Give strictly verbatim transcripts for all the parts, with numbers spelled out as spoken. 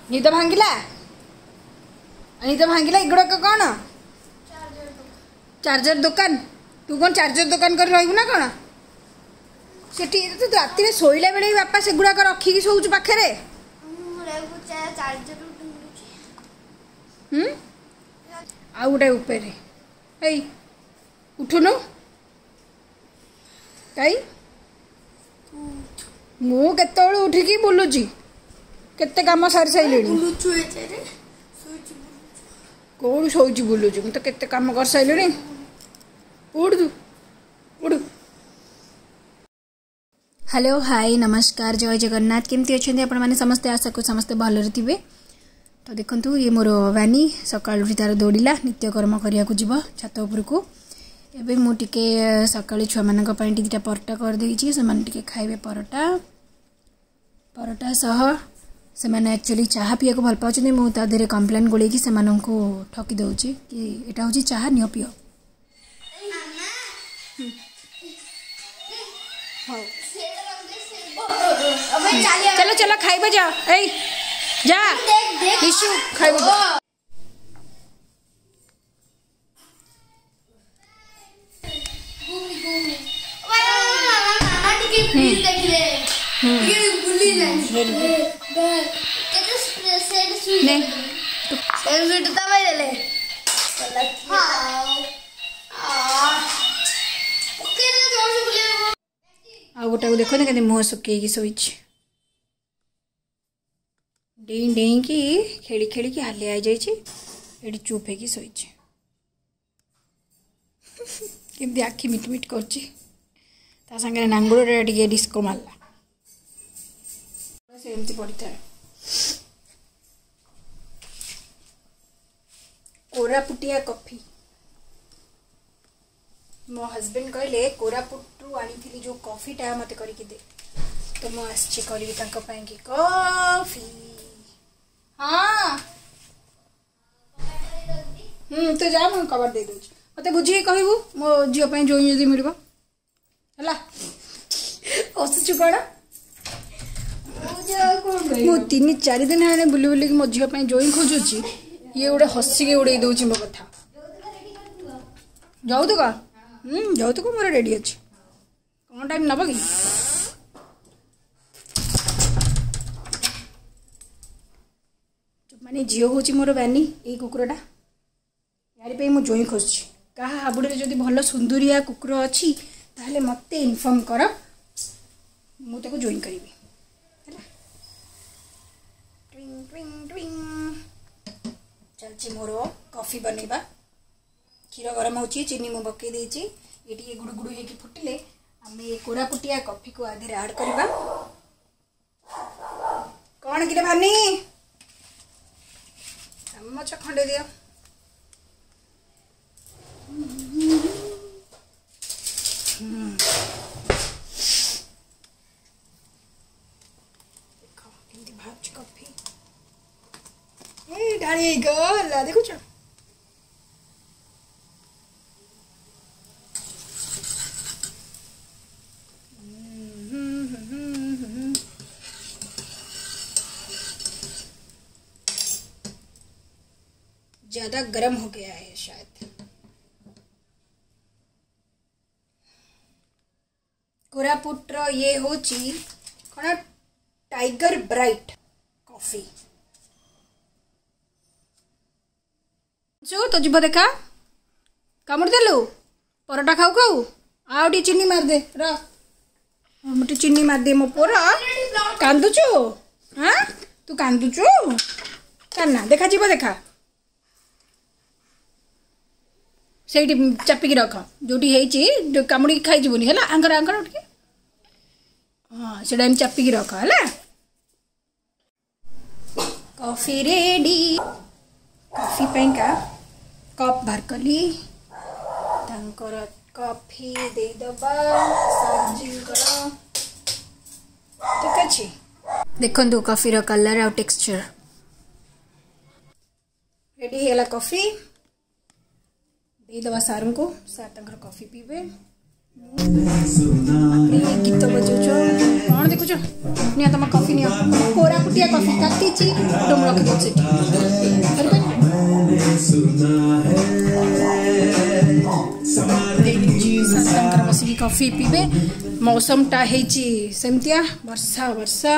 निद भांगिला निद भांगिला एगुड़ाक कौन चार्जर दुकान तू कौन चार्जर दुकान कर रही ना कौन सेठी तो राति में शोला बेले बापा से गुड़ाक रखिकी शोच पाखे हम्म आ गोटे उपरे ए उठुनु कई मु केत उठिकी बुलुची केते काम सारी सारे कौन शोची बुलुची मुझे केते काम कर सारे उड़ तू उड़। हेलो हाय नमस्कार जय जगन्नाथ केमती अच्छे आपण मैंने समस्ते आशा को समस्ते भलरे थे। तो देखंतु ये मोर वानी सकाल उठी तार दौड़िला नित्यकर्म करिया को जीव छात उपरकू एबे मु टिके सकाळ छुआ मानक पई टिटा परटा कर देइची से माने टिके खाइबे परटा परटा सह से माने एक्चुअली चाहा पिया को भल पाउछन मु ता देरे कंप्लेन गोले कि से मानन को ठकी दउची कि एटा होची चाहा नियो पियो चलो चलो खाइबे जा ए जा टिश्यू खाइबे जा आ गोटा को देखो ना मुह सुखी शोच डेई डेई की खेली खेली की हालिया आ जाइए चुप है शोच केमती आखि मिट मिट कर सांगे नांगुड़ टे डिस्को मारला से एमती पड़ी था कोरापुटिया कॉफी मो हस्बैंड कहले कोरापुटू आनी जो कॉफीटा मत करके दे तो मु आसी करी की कॉफी हाँ हम्म तो जा मुझे कवर दे दूँ मत बुझे कहबू मो झील जोई जदि मिल है हसुचु कौन मु तीन चार दिन है बुली बुलिक मो झील जोई खोजुची ये गोटे हसिके उड़े दौर मो कथा जाऊ तो का हम्म जाऊ तो मोर रेडी अच्छे कौन टाइम नब कि माने झील हूँ मोर बानी यही कुकुरटा यार मु जोई खोजुची क्या हाबुड़े जदि भल सुंदरिया कुकुर अच्छी ताहले मते इनफॉर्म कर मु ताको जॉइन करी चलची मोर कॉफी बनैबा क्षीर गरम होची चीनी मु पकई देची ये गुड़ गुड़ होगी फुटिले आम ये कोरापुटिया कॉफी को आधे ऐड करवा कौन कि भानी चामच खंडे दियो कॉफी ए डाली गला देखो छ ज्यादा गर्म हो गया है शायद कोरापुटर ये होची कौन टाइगर ब्राइट कॉफी जो तो जीव देखा कामुड़ देलु परोटा खाऊ खाऊ आउ टी चीनी मार दे रोटे चीनी मार दे मो पुर कांदुचु हाँ तू कांदुचु काना देखा जीव देखा से चापिकी रख जो कामुड़ी खाई जीवनी है आंकर आंकर टे हाँ से चापिकी रख है कॉफी रेडी कॉफी पैंका कप बाहर कली तांकर कॉफी दे दबा ठीक अच्छे देखो कॉफी रो कलर आ टेक्सचर रेडी है कॉफी दे दबा सार को सार तंकर कॉफी पीबे गीत बजाऊ कौन देखुच निया तुम कॉफी निया कोरापुट फुटिया कॉफी ताती तो रख दे बस कॉफी पीबे मौसमटा सेमतिया वर्षा वर्षा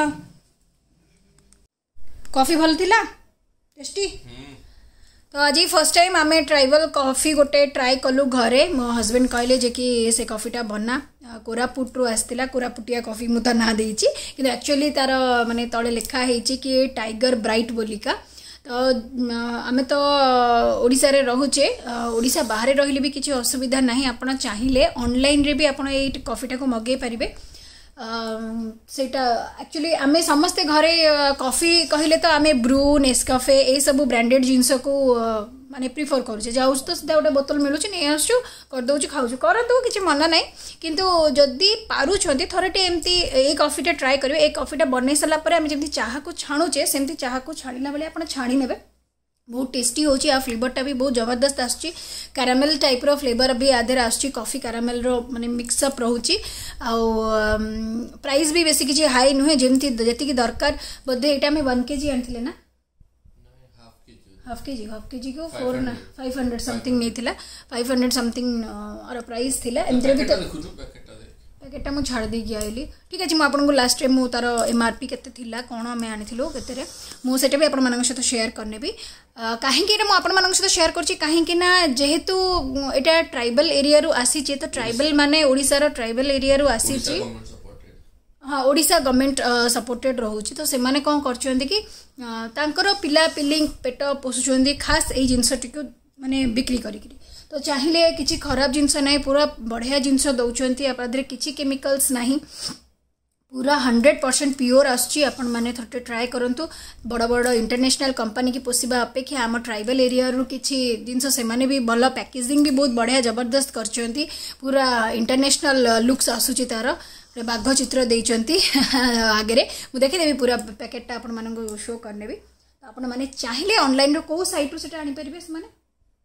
कॉफी भल थिला टेस्टी तो आज फर्स्ट टाइम आम ट्राइबल कॉफी गोटे ट्राए कलु घरे मो हस्बैंड कहले जे कि से कॉफीटा बना कोरापुट आसला कोरापुटिया कॉफी मुझे ना देची कि एक्चुअली तार माने तले लिखा है कि टाइगर ब्राइट बोलिका तो आम तो ओडिशा रे रहुचे ओडिशा बाहर रहिले भी किसी असुविधा नहीं आपण चाहिए ऑनलाइन रे भी आपण ए कॉफीटा को मगे पारिबे सेटा एक्चुअली आम समस्ते घरे कॉफी कहले तो आम ब्रू नेस्काफे ये सब ब्रांडेड जिनस को माने प्रिफर करुचे जाऊँ तो सीधा गोटे बोतल मिलूँ नहीं आसु करदे खाऊ करतु किसी मना ना किंतु जदि पारुंट थरटे एमती ए कॉफीटा ट्राए करेंगे ए कॉफीटा बन सारापर आम जमी चाह को छाणुचे सेमती चाह को छाणिला बेले आप छाणी ने बहुत टेस्टी होची आ फ्लेवरटा भी बहुत जबरदस्त आसुची कैरामेल टाइप रो फ्लेवर भी आधे आसुची कॉफी कैरामेल रो माने मिक्सअप रहूची आ प्राइस भी बेसी किसी हाई नुहे जेमती जति दरकार बोधे एटा में वन केजी आनथिले ना हाफ के जी हाफ के जी को फोर ना फाइव हंड्रेड समथिंग नहीं थिला फाइव हंड्रेड समथिंग और प्राइस थिला एंतरे भी पैकेटा मुझे छाड़ देकी आइली ठीक है मुझे लास्ट टाइम मुझे तार एमआरपी केते थिला कौन आम आनी केते मुझे भी आपण मान सहित शेयर करने भी कहीं मुझे सहित शेयर कर कहीं जेहेतु एटा ट्राइबल एरिया रु आसी तो ट्राइबल माने ओडिसा रो ट्राइबल एरिया रु आसी हाँ ओडिशा गवर्नमेंट सपोर्टेड रोचे तो से मैंने कौन कर कि तांकर पिला पिली पेट पोषुंट खास यही जिनसटी को माने बिक्री करी तो चाहिए किसी खराब जिनस ना पूरा बढ़िया जिनस दौरान आदि किसी केमिकल्स ना पूरा हंड्रेड परसेंट प्योर आसुची आपण माने थोड़े ट्राए करंतु बड़ बड़ इंटरनेशनल कंपनी की पोषा अपेक्षा आम ट्राइबल एरिया रू किसी जिनस से माने भी भल पैकेजिंग भी बहुत बढ़िया जबरदस्त करछंती पूरा इंटरनेशनल लुक्स आसुची तार बाघ चित्र देइचंती आगे मुझे देखीदेवी पूरा पैकेटा आपण मानक शो करने भी तो आपण माने चाहिए ऑनलाइन रो को साइट रू सेटा आनी परिबे से माने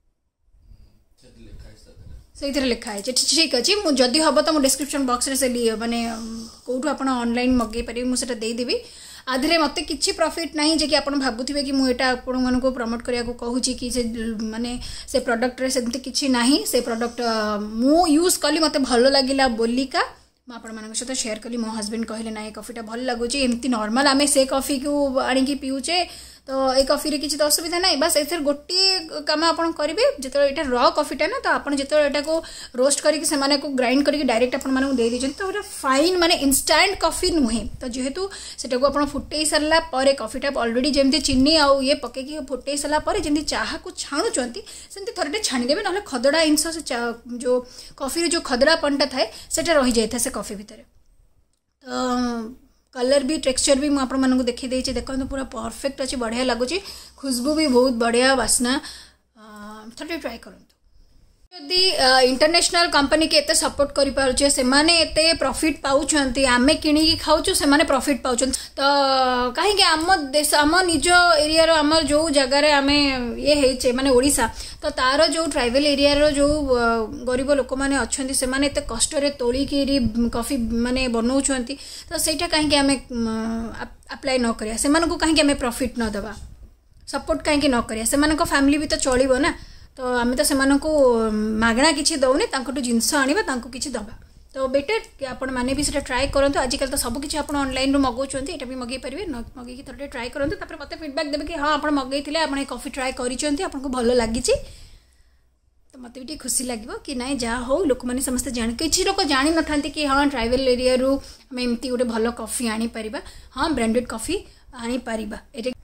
से लिखा है ठीक अच्छे मुझे हम तो मुझे डिस्क्रिप्शन बॉक्स रे से माने कौटू आप ऑनलाइन मगे पारे मुझे देदेवी आधे मत कि प्रॉफिट नहीं जे कि आप भावुवे कि मुझे आपण को प्रमोट करने को कहूँ कि से माने से प्रोडक्ट रे सेमती किछि नाही से प्रोडक्ट मु यूज कली मत भल लगिला बोलिका मुझे सहित शेयर कली मो हस्बैंड कहले ना कॉफीटा भल लगुच एमती नॉर्मल आम से कॉफी को आनिकी पीऊचे तो ये कॉफी रे किसी तो असुविधा ना बस ए गोटे कम आप करेंगे जो यहाँ र कॉफीटा ना तो आपड़ जो यहाँ को रोस्ट करके को ग्राइंड करके डायरेक्ट आपको दे दीजिए तो ये फाइन माने इंस्टांट कॉफी नुहे तो जेहेतु से फुटे सारा कॉफीटा अलरेडी जमी चीनी आउ ये पकईकि फुटे सारापर जमी चाह को छाणुंट सेमती थोड़े छाणीदेवे ना खदड़ा इंस से जो कॉफी जो खदड़ापनटा थाए से रही जाए से कॉफी भितर तो कलर भी टेक्सचर भी मुझे देखी देचे देखो पूरा परफेक्ट अच्छे बढ़िया लगुच खुशबू भी बहुत बढ़िया वासना थोड़े ट्राए करूँ जदि इंटरनेशनल कंपनी के एते सपोर्ट करि पारुचे से माने एते प्रॉफिट पाउछंती आमे किणी की खाउछु से माने प्रॉफिट पाउछन तो काहे के आम देश आम निज एरिया रो आम जो जगह रे आमे ये हेचे माने ओडिसा तो तार जो ट्राइबल एरिया रो जो गरीब लोक माने अछंती से माने एते कष्ट रे तोली की कॉफी माने बनौछंती तो सेटा काहे के आमे अप्लाई न करिया से माने को काहे के आमे प्रॉफिट न दबा सपोर्ट काहे के न करिया से माने को फैमिली भी तो चलिबो ना तो आम तो से मागणा किसी दौने जिनस आने किसी दबा तो बेटर कि आपण मैंने भी ट्राए करूँ आजिकल तो सब किसी आप ऑनलाइन मगाउंट ये भी मगे पारे मगे थोड़े ट्राए करूँ मत फीडबैक देवे कि हाँ आप मगई आप कॉफी ट्राए करको भल लगी तो मत भी खुशी लगे कि ना जहाँ हो लोक मैंने समस्त जान किसी लोग जानी न था कि हाँ ट्राइबल एरिया रू आम एमती गोटे भल कॉफी आनी पारिबा हाँ ब्रांडेड कॉफी आनी पारिबा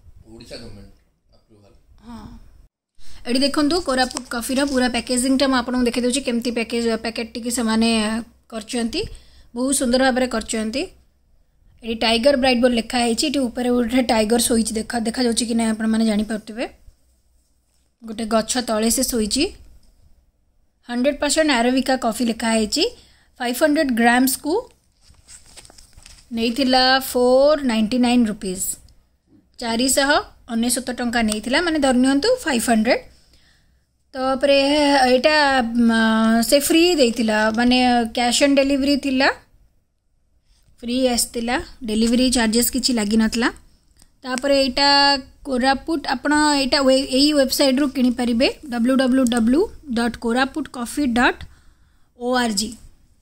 हाँ एटी देखो कोरापुट कॉफीर पूरा पैकेजिंगटा मुझे देखी दूसरी केमती पैकेज पैकेट टी से करचंती बहुत सुंदर भाव में करचंती एटी टाइगर ब्राइट बोल लिखा है ऊपर गोटे टाइगर शोई देखा देखा जाऊँ कि ना आपने जानी पार्थिवे गोटे गछ तले से शोई हंड्रेड परसेंट आरबिका कॉफी लिखा है फाइव हंड्रेड ग्राम्स को नहीं थिला फोर नाइंटी नाइन रुपीज चार सौ अनेशत टंका नहीं थिला माने धर नियंतु फाइव हंड्रेड तो परे एटा से फ्री देइतिला माने कैश ऑन डिलीवरी थिला फ्री आसतिला डिलीवरी चार्जेस किछि लागी नथला तापर यहाँ कोरापुट आपण यहाँ यही वेबसाइट रू किनी परिबे W W W dot Koraput coffee dot O R G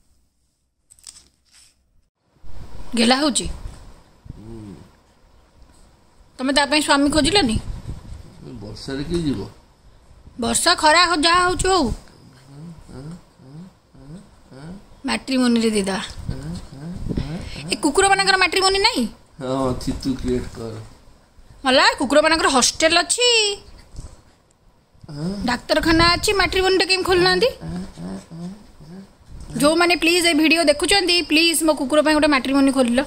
गेला होची तमे तापे स्वामी खोजिलनी वर्षा रे की जीवो वर्षा खरा जहाँ हो मैट्रिमोनी रे दीदा ए कुकुर मानकर मैट्रिमोनी नहीं हां थी तू क्रिएट कर मला कुकुर मानकर हॉस्टल अच्छी डाक्तरखाना अच्छी मैट्रिमोनी केम खोलना जो मैंने प्लीज ए वीडियो देखुचंदी प्लीज मो कुकुर पे गोटे मैट्रिमोनी खोल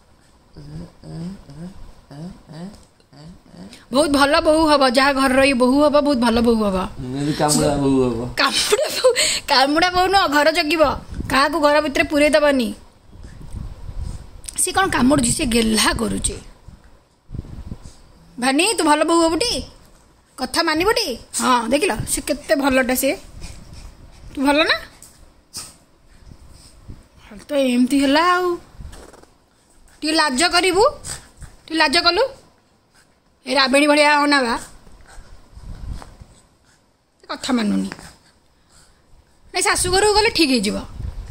बहुत भल बहु हम जहाँ घर रही बहु हम बहुत भल बहु हम कामुड़ा बहु हम कामुड़ा बहु कामुड़ा बहु न घर जगिब क्या घर भितर पूरे दबनी सी कौन कामुड़ी सी गेला करुचे भानी तू भल बहु हबुटी कथा मानबुटी हाँ देख लो सी केते भलटा सी तू भल ना तो एमती है टी लाज करू टी लाज कलु ए राबेणी भाया होना बा कथा मानुनी नहीं शाशुघर गले ठीक हो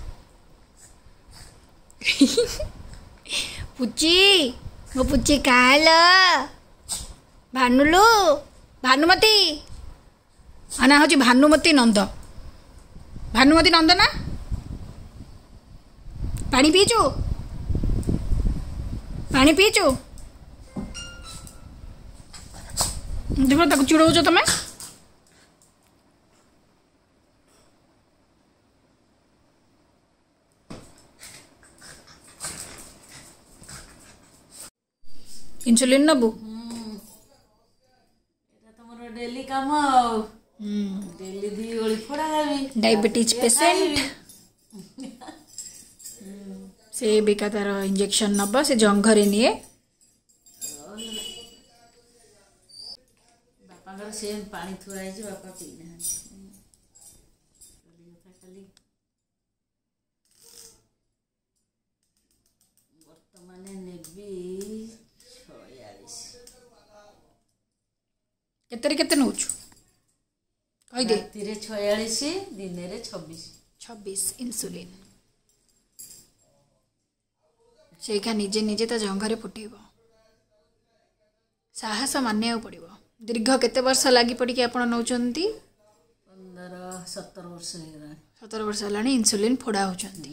पुची मो पुची काल भानुलु भानुमती आना हूँ भानुमती नंद भानुमती नंद ना पानी पीचु पानी पीचु देख ताको चिड़ौच तुम इंसुलिन नबू तुम डेली काम डेली दी ओली फोड़ा डायबिटीज पेशेंट से बेका तार इंजेक्शन नब से जंघरे निए बापा सेम पानी थुआई बापा पीना बर्तमान नेबी केते केते नौछु कहि दे राति छयालीस दिन रे छब्बीस छब्बीस इंसुलिन सेखा निजे निजे ता जंघरे फुटेब साहस मानिया पड़ो दीर्घ केते वर्ष लगी पड़ी आपण नौचंती पंद्रह सत्तर वर्ष हो सतर वर्ष है इंसुलिन फोड़ा होचंती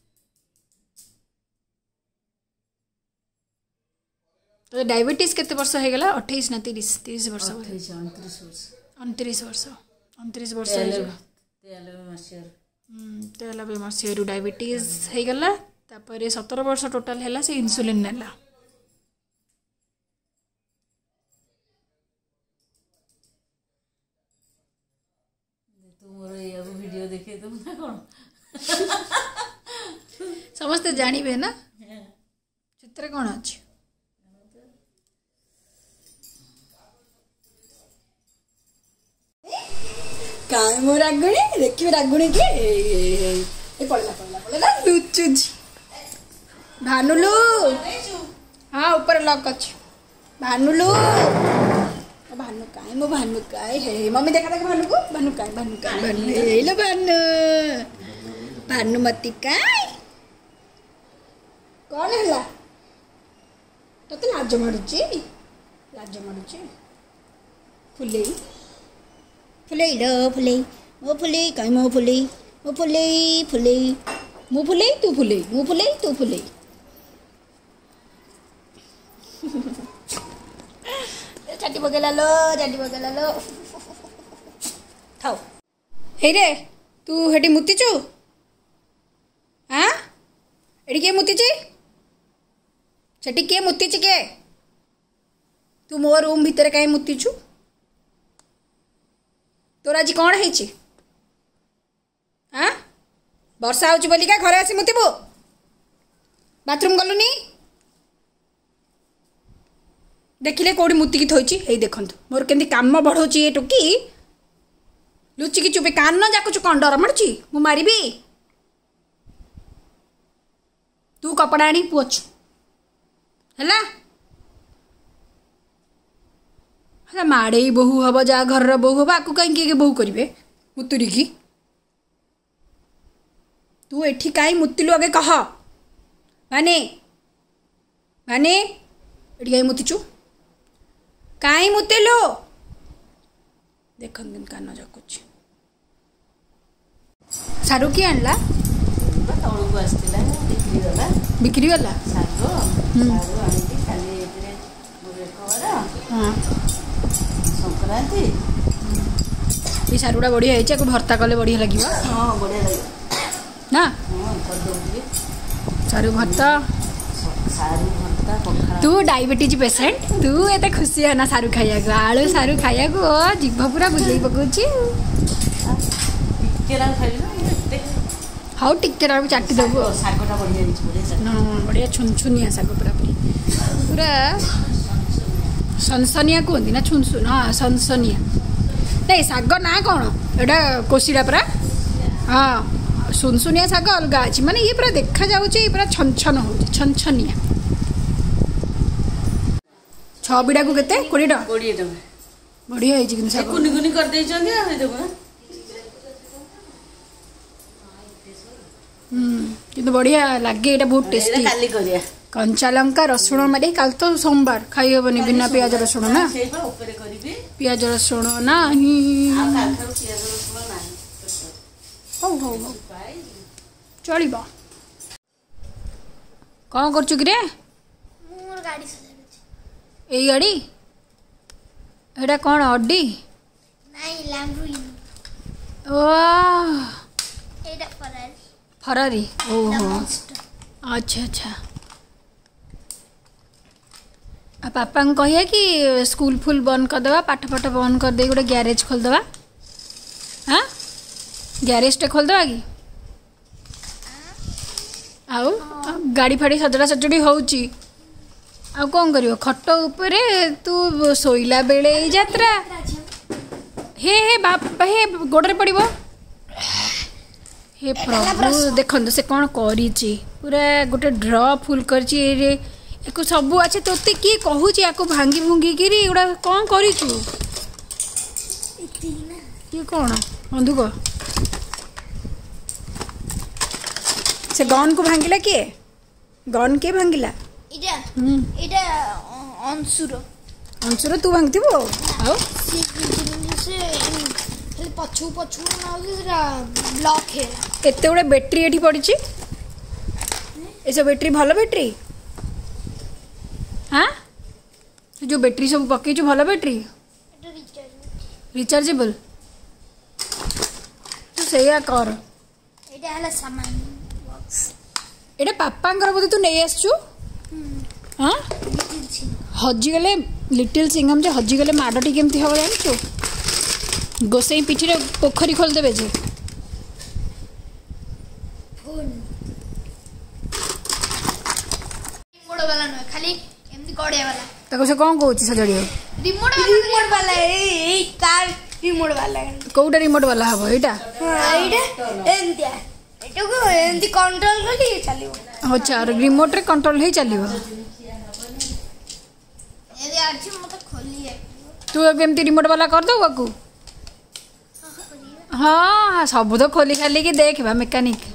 तो डायबिटीज केते वर्ष हो गला अट्ठाईस ना तीस तीस वर्ष उनतीस वर्ष उनतीस वर्ष उनतीस वर्ष तेलबे मसीह डायबिटीज हो गला तापर सतर वर्ष टोटाल है से इंसुलिन नेला वीडियो देखे तुम ना कौन समस्ते जानवे ना चित्र कौन अच्छे काय मो रागुणी देखिए रागुणी के ए पड़ला पड़ला पड़ला लुचुज भानुलु हाँ ऊपर लॉक अच्छे भानुलु भानु काय मो भानु काय हे मम्मी देखा देखा भानु को भानु काय भानु काय भानु हे लो भानु भानुमती काय कौन है तो तो लाज मारुची लाज मारुची फुले फुले लो फुले मो फुले काय मो फुले मो फुले फुले मो फुले तू फुले मो फुले तू फुले चाटी पकेला लो चाटी पकेला लो थाओ हे रे तू हेटी मुतीचु हाँ एटी के मुतीची सेटी के मुतीची के तू मो रूम भीतर कहीं मुतीचु तोर आज कौन है हाँ वर्षा होची बोली का घरे आसी मुतीबु बाथरूम गलुनी देखिले कौड़ी मुतिकी थोची हे देखंतु मोर केंदी काम बढ़ौची ए टोकी लुचिकी चुपे कान न जाकुचु कौन डर मारुची मु मारिबी तू कपड़ा आनी पोछ हला माड़े बोहू हम जहाँ घर बोहू हम आपको कहीं किए बोहू करेंगे मुतुरी की तू एठी कहीं मुतिलु आगे कह माने माने एठी कहीं मुतिचु कहीं मुतिलु देख कान जकुच सारू किए आणला तौक आसला बिक्री गला बिक्री गला सारू सारू आनी खाली हाँ संक्रांति ये सारूटा बढ़िया है भर्ता कले बढ़िया लगे हाँ बढ़िया लगे ना हाँ कर दूँगी सारू भर्ता सारू भर्ता पखाड़ा तू डायबिटीज पेसेंट तू एत खुशी है ना सारू खाया आलू सारू खाया जीभ पूरा बुझे पकाउछ केरा खाइबी ना हाँ टिके ना चाटी देबू शागटा बढ़िया हाँ बढ़िया छुनछुनिया शाग पूरा पूरा सनसनिया कहती ना छुनछुन हाँ सनसनिया नहीं शाग ना कौन एटा कोशीड़ा पूरा हाँ सुनसुनिया शाग अलग अच्छी माने ये पूरा देखा जाऊँ पूरा छनछन हो छनछनिया छः बिड़ा को केते कोड़े टका कोड़े टका बढ़िया है कि कुनी कुनी कर देइछन दिया हे देखो हम्म किंतु बढ़िया लागे एटा बहुत टेस्टी काली करिया कंचा लंका रसुण मारे काल तो सोमवार खाई हेबनी बिना प्याज रसुण ना सेबा ऊपर करिबी प्याज रसुण नाही आ काल खाऊ प्याज रसुण नाही हो हो हो चलिबा कौन करछु कि रे मोर गाड़ी सजाबे ए गाड़ी एटा कौन अड्डी नहीं लैम्बोर्गिनी ओ एटा फरारी फरारी ओहो मॉन्स्टर अच्छा अच्छा आ पापा कहिए कि स्कूल फुल बंद करदे पाठ पाठ बंद कर दे गोटे ग्यारेज खोलदे हाँ ग्यारेज टे खोलदे कि आउ गाड़ी फाड़ी सजड़ा सजड़ी होउची आ कौन करियो खट ऊपर तू शोइला बेले यात्रा हे हे बाप हे गोड़े पड़िबो हे प्रभु देखो से कौन करी पूरा गोटे ड्र फुल कर सबू अच्छे तोते किए कहूँ आपको भांगी भुंगी कि एगुड़ा कौन कर कौन बंधुक से गन को भांगिला किए गन किए भांगिला इटा इटा अंशुर अंशुर तू भांगथिबो आउ से से खाली पछु पछु ना सेरा ब्लॉक है एते गुडे बैटरी एठी पड़ी एसब बैटरी भल बैटरी हाँ जो बैटरी सब पकई भल बैटरी एटा रिचार्ज रिचार्जेबल तू सैया कर एटा हला सामान बॉक्स एटा पापांकर बोधे तू नहीं आसचु हाँ हजिगले लिटिल सिंघम जे हजिगले माडटी केमती हम जानचु गोसाई पिठी रे पोखरी खोल देबे जे फोन रिमोट वाला न खाली एमती गड़िया वाला ताको से कौन कहूची सजड़ी रिमोट रिमोट वाला ए कार रिमोट वाला कोउटा रिमोट वाला हबो एटा हां एटा एमती एटा को एमती कंट्रोल करी चलियो अच्छा रिमोट रे कंट्रोल हे चलियो यदि आज मत खोली है तू केमती रिमोट वाला कर दो बाकू हाँ सब तो खोली खाली कि देखा मेकानिक